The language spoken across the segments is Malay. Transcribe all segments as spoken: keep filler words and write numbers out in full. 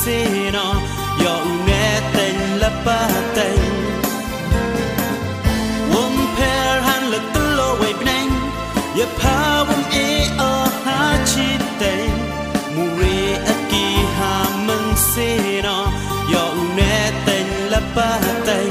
seno yo uneten la patay wom per han la tulo we bneng ya pa wom e o ha chi tay mu re aki ha man seno yo uneten la patay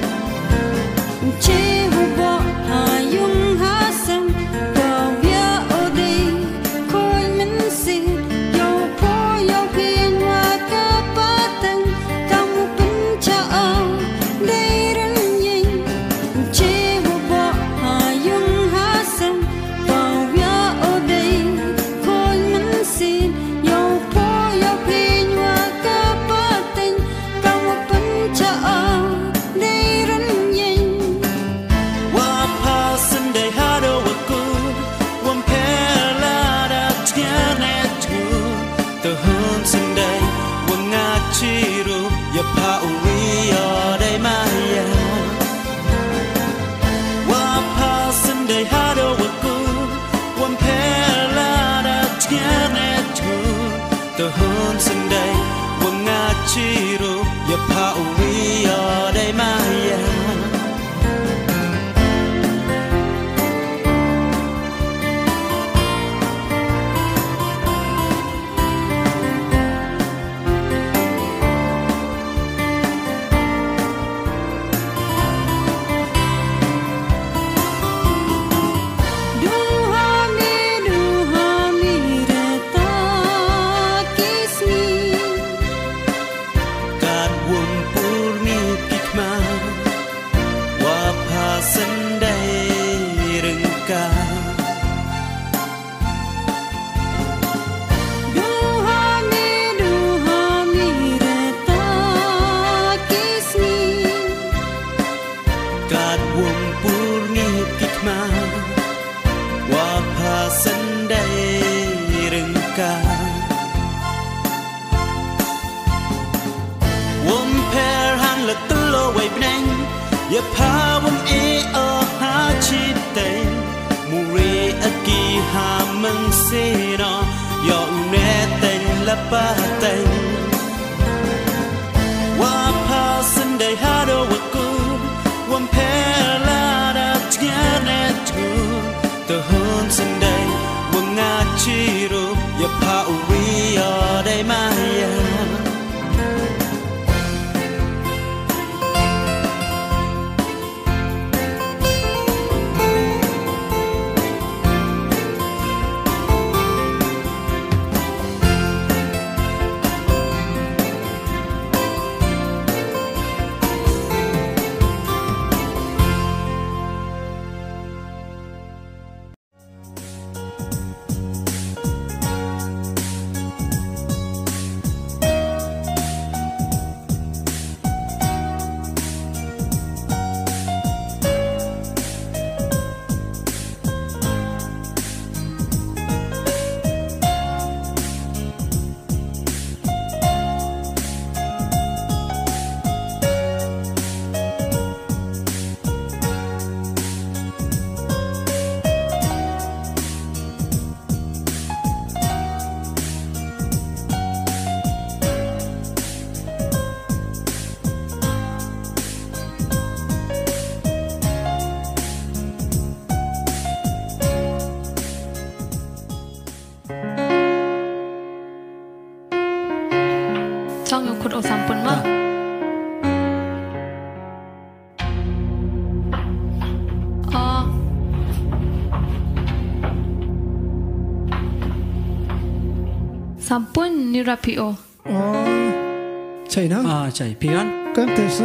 Sampun ni rapi o. Oh, cai na? Ah, cai pian. Kan tesa.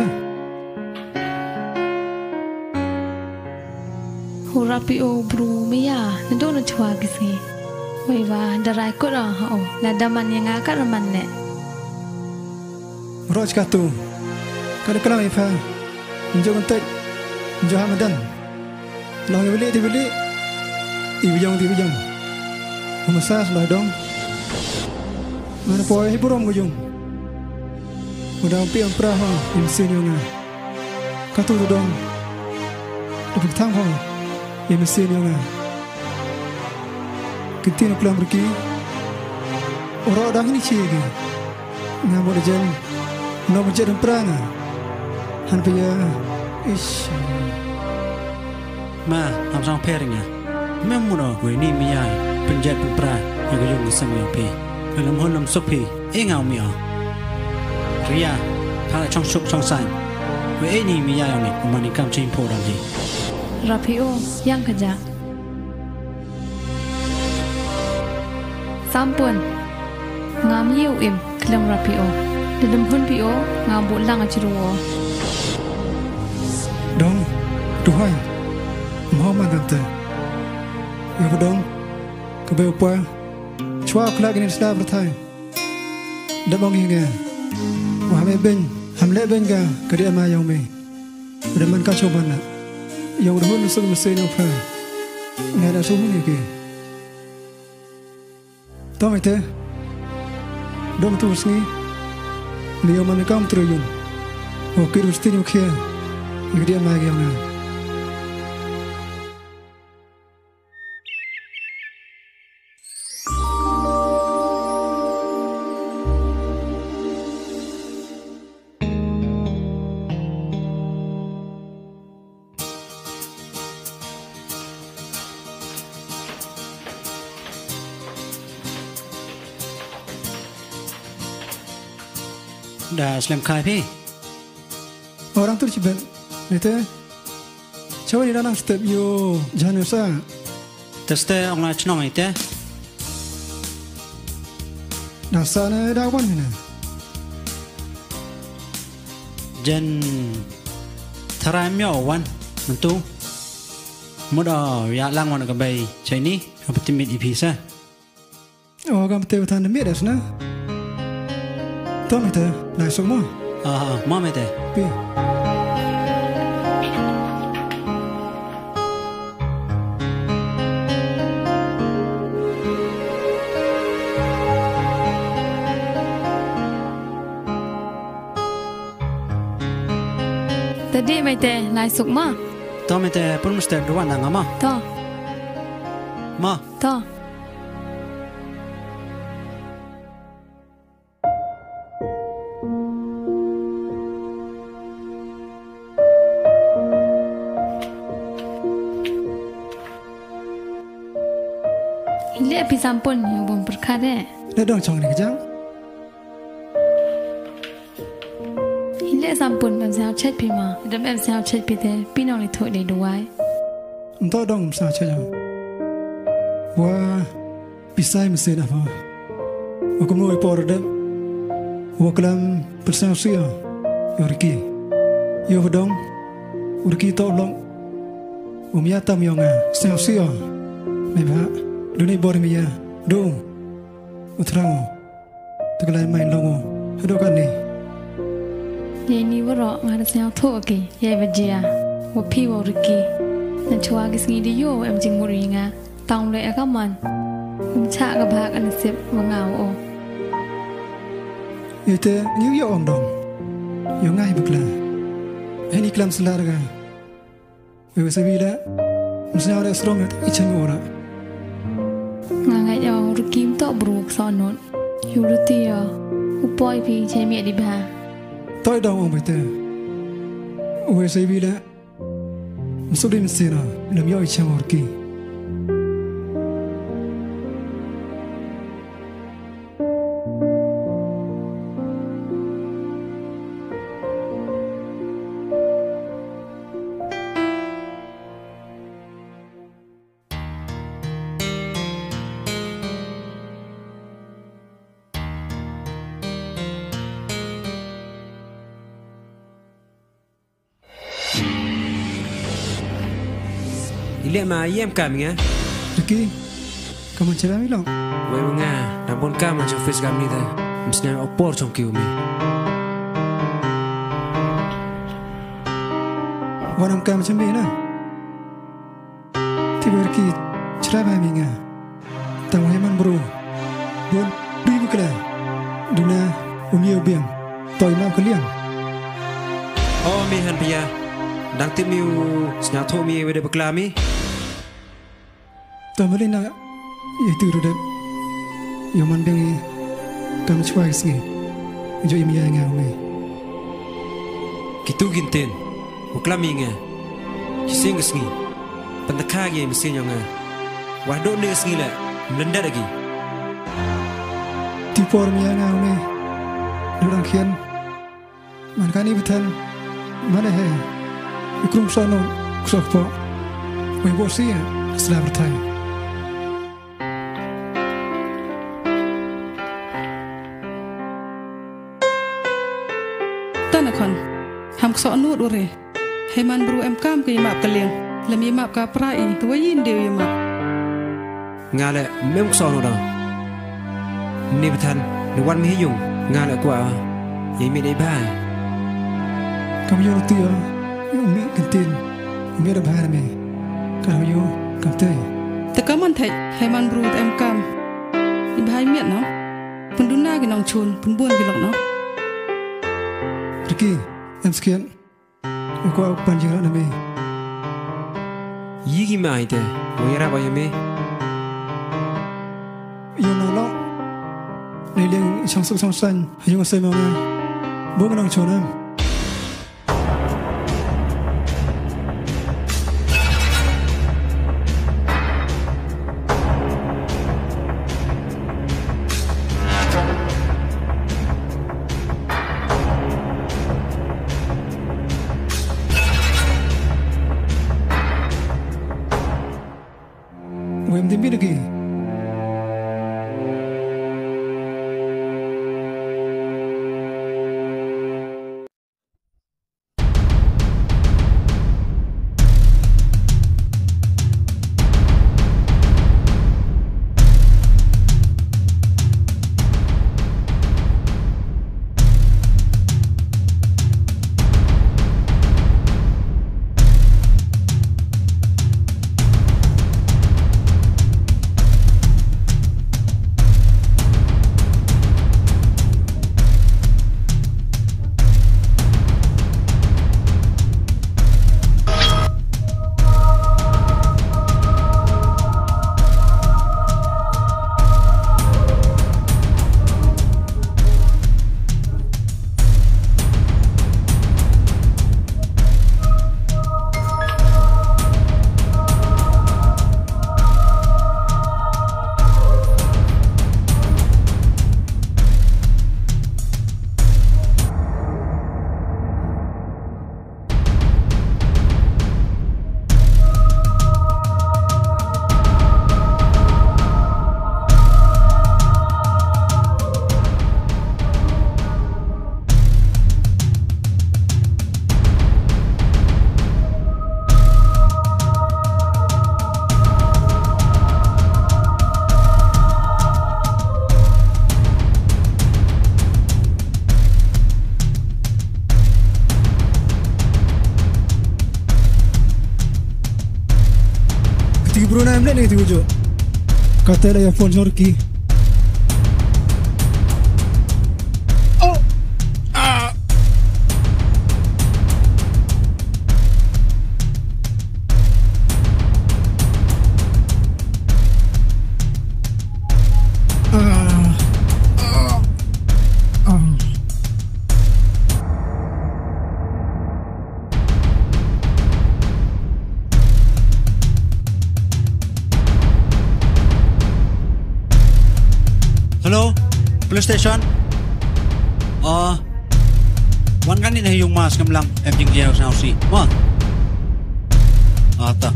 Hu rapi o bru miya. Nado na chua kisi. Wei ba darai ko ra o. Na daman yang akar man ne. Roj katu. Kada kala mai fa. Njo ntek. Njo hamadan. Long beli di beli. Ibu jang di bujang. Masas lah dong. Mana poy hiburom gujung. Udah pi ampra ha imsin yunga. Katu tu dong. Dupik thang ha imsin yunga. Kitin kelam pergi. Orang dah ni ciri. ngam bo jen no bo jen prang han pia ish ma am song pairing ya mem muno we ni mi ya penjat pra ya ko yung sam yo pe lam hon lam sok pe e ngau mi a ria tha chong shuk chong san we e ni mi ya yang ni ko mani kam chin pho dam ji Rapio yang kaja Sampun ngam yiu im klang rapio dedem hun pio ngam bu lang achiruo dong tuhai mau mandante ya dong ke be pa chwa klag ni sta berthai da bang hinga wa me ben hamle ben ga kadi ma yau me da man ka choban na yau da hun sung me se no pha ne da su ni ke to me te dom tu sni ni yo ma me kam truyun o ki rusti ni khia kadi ma ga na da slam khai pe orang tu ciben nete chawa ni nang step yo janusa teste ong la chnong ite nasa na da wan ni jen thara myo wan mentu moda ya lang wan ka bai chai ni optimit ipisa o gam te tan mi das na to me te lai sok mo ah ma me te pi tadi mai te lai suk ma to me te pun mister duan da ngama to ma to Ile api sampun yang bom perkara. da dong chong ni jang Ile sampun em sao chết pi ma. Dem em sao chết pi te pi nong ni thoi dei duai. nto dong sa cha ja wa pisai me se na fa o ko mo por de o klam persa sia yorki yo dong urki to long o mia tam yo nga sa sia me ba do ni bor mi ya do utrang teglai main longo do kan ni Ye ni waro ngara sao tho ke ye bajia. Wo pi wo riki. Na chwa ke singi di yo em jing muri nga. Tang le ka man. Um cha ka bhak an sip wa ngao o. ite new yo ong dong yo ngai bukla ani klam slar ga we se bi da musna ora strong i chang ora Nga ngai yo rikim to bruk so non. Yu ruti yo. Upoi pi che mi di ba. toy dong ong bete we se bi da musulim sina lam yo i chang orki Ile ma yem kam nga Riki kaman chera mi long we nga na bon kam ang face kam ni da misna opor chong kiu mi wanam kam chambi na ti berki chera ba mi nga tang he man bro bon bi bukla duna umio biang toy na kliang oh mi han pia dang ti miu snya tho mi we de bakla mi Tamalina itu rudet, yaman bengi kam chwa isngi, jo imi ya ngau me kitu ginten uklami nga kising sengi pentakha ye mesin yang nga wado ne sengi la melenda lagi tipor mi ya ngau me durang khian man kani betan mana he ikrum sono kusakpo we bosia slav thai Tanakon ham so nut ore heman bru em kam ke map kaleng le mi map ka prai to yin de map ngale mem so no da ni betan ni wan mi yung ngale kwa ye mi dei ba kam yo tio mi kentin mi da ba me ka yo kam te te kaman thai heman bru em kam ni bhai miet no pun duna ki nong chun pun buon ki lok no Riki, em sekian. Aku panjang nak me. Yigi mai te, oyara ba yame. Yo nolo. Nei leng sang suk sang san, hayo ngasai mau ngai. Bo nang chonam. Wem dimbi lagi. Bruna em lên này thì ujo. Kata ada phone jorki. Oh. Ah. Ah. Ah. Ah. Hello, police station. Uh, wan kan ni yung mas kamlang em jing dia sa si. Ma. Ata.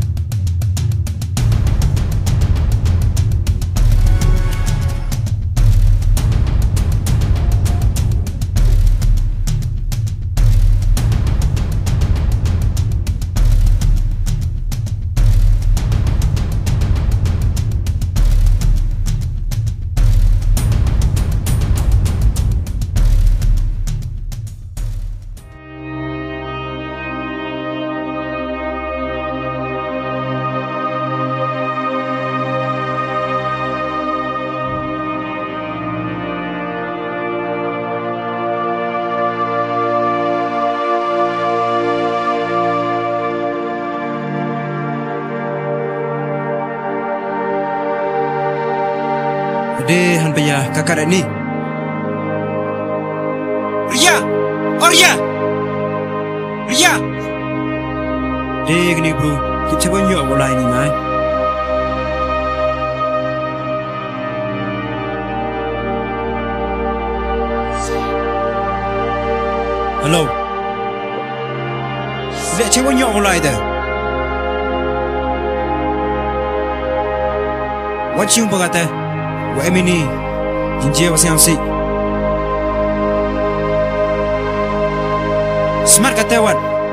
De han paya kakak ni. Ria Oh Ria Ria Eh gini bro Kita coba nyok mulai ni mai Hello Kita coba nyok mulai dah What you berkata Wa emini Jinjia wasang si Smart kata wan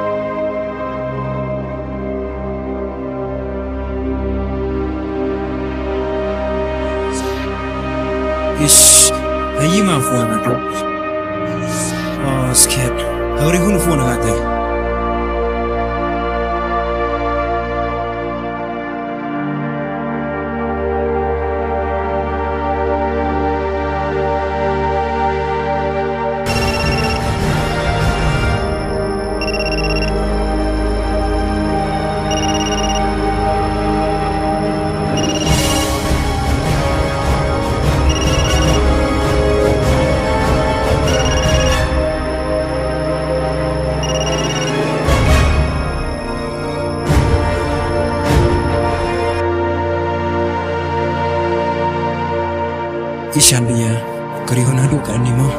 Ish Ayi ma phone na Oh scared Hari hun phone na kata Ishan punya kerihon hadu kan ni mau.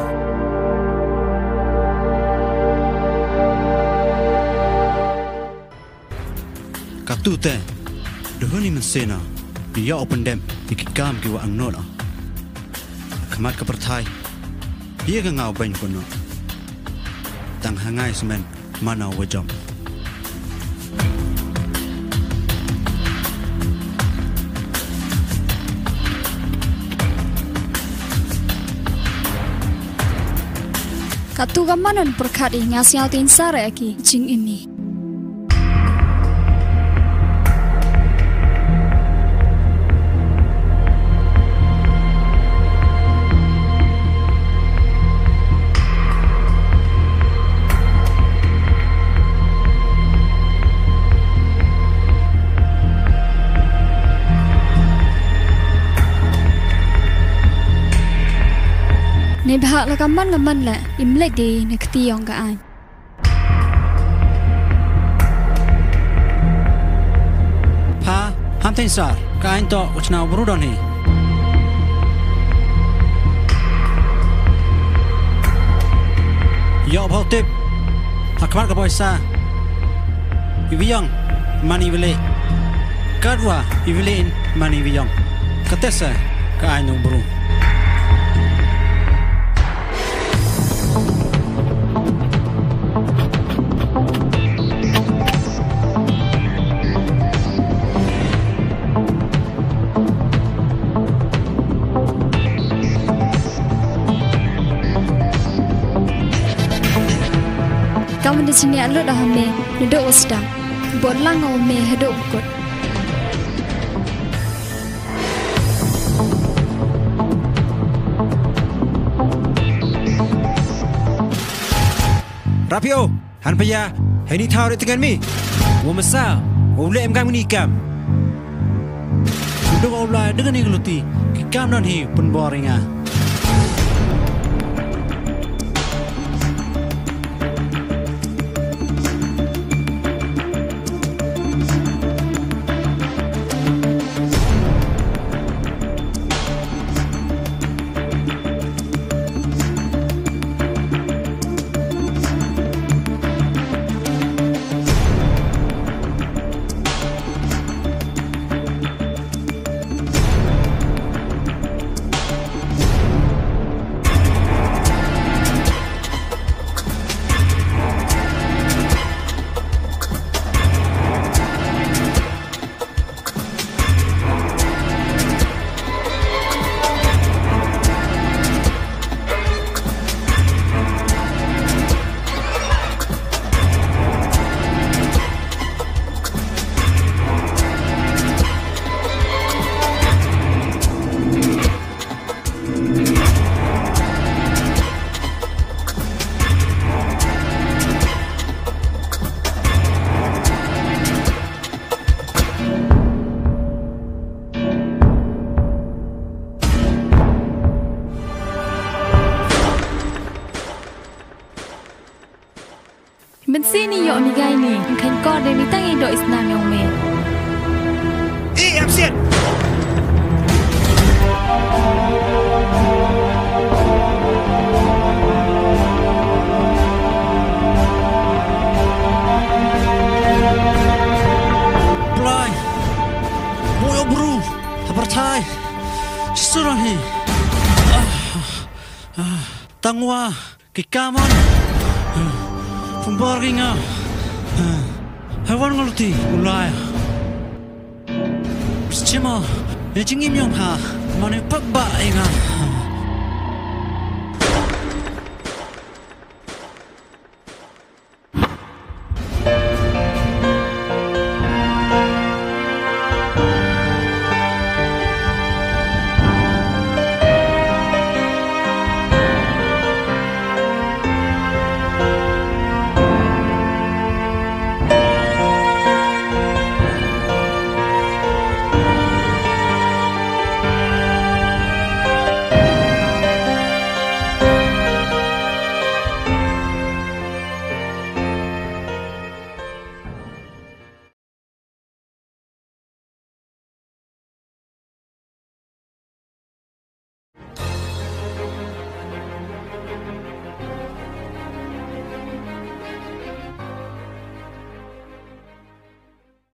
Katu teh, dohon ni mensena, dia open dam, dikikam kiwa angnot ah. Kemat kepertai, dia kengau banyak kono. Tang hangai semen mana wajam. Katu kamanan perkati ngasial tin sare aki jing ini. Ni bahak la kaman kaman la imlek di nekti yang kaan. Pa, ham tin sar, kain to uchna berudon ni. Yo bau tip, akbar ka boy sa. Ibiyang mani vile, kadwa ivilein mani ibiyang. Katesa kain nung buru. Kamu di sini alu dah me duduk usda, bolang au me hidup kot. Rapio, han paya, heni tahu dengan mi. Wa masa, wa ulem kami ni kam. Duduk awla dengan ni geluti, kikam non hi pun boring ah. มันซีนี่ยอมีไกนี่คันก็เดมีตั้งอีโดอิสนามยองเมอีแอฟเซียนปลายโมยอบรูฮับร์ไทยสุรานีตังวากิกามันฟุมบาร์กิงาฮาวานงลุตีอุลายสชิมาเอจิงอิมยองฮามันเอปักบะเองา